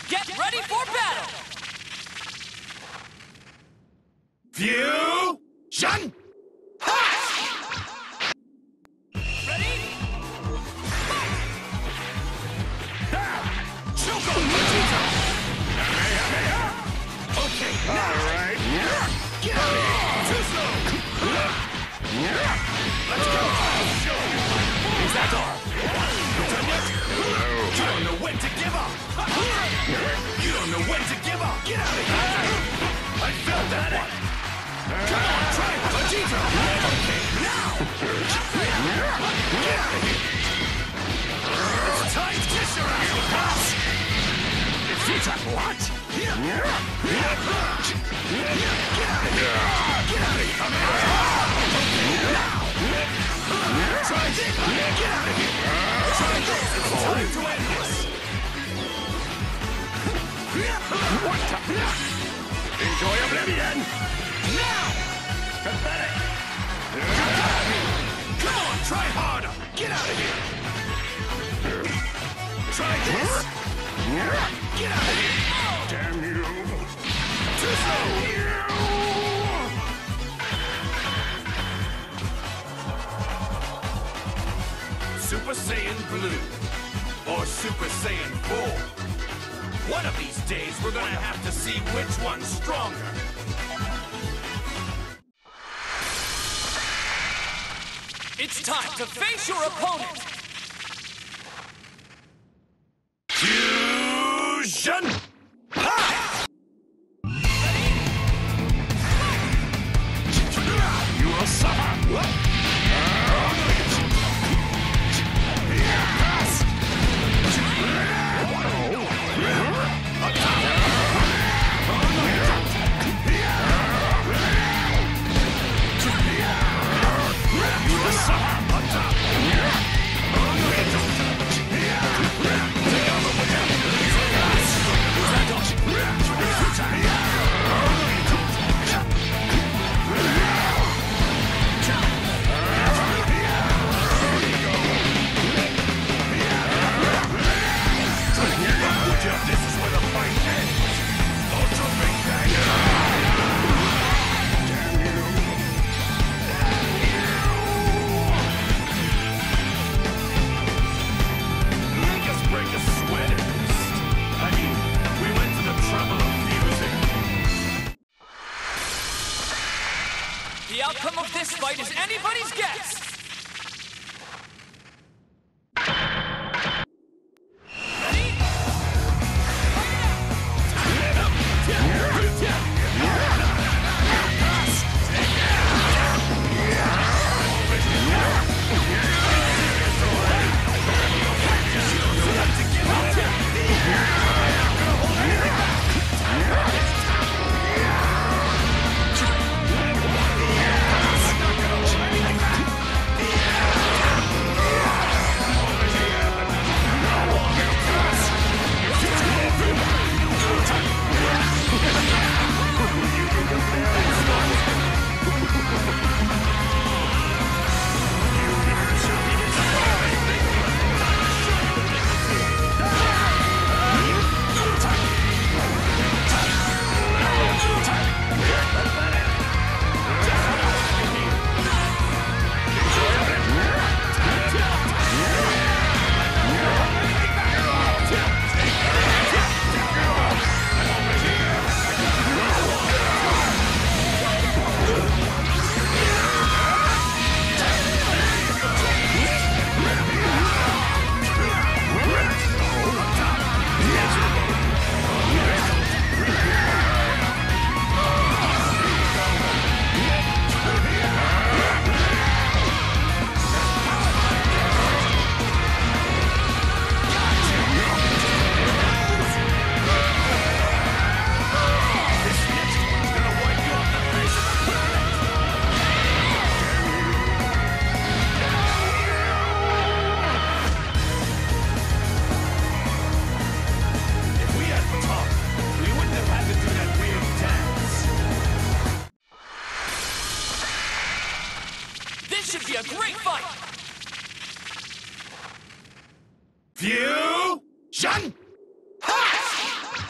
Get ready for battle! Fusion! Ha! Ready? Choco Vegeta! Okay, now! Alright. Get out of here! Too slow! Let's go! Show you! Is that all? Done yet? You don't know when to give up! You don't know when to give up! Get out of here! I felt that one! Come on, try Vegeta! Okay, now! Get out of here! It's time to kiss your ass with pass! Vegeta, what? Get out of here! Get out of here! Come on! Okay, now! Try this! Get out of here! Try this! It's time to end this! What the? Enjoy Oblivion! Now! Pathetic! Come on, try harder! Get out of here! Try this! Get out of here! Damn you! Too slow! Super Saiyan Blue or Super Saiyan 4. One of these days, we're gonna have to see which one's stronger. It's time to face your opponent! Fusion! Ha! You will suffer! What? The outcome of this fight is anybody's guess! This should be a great fight! Fusion! Ha!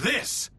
this?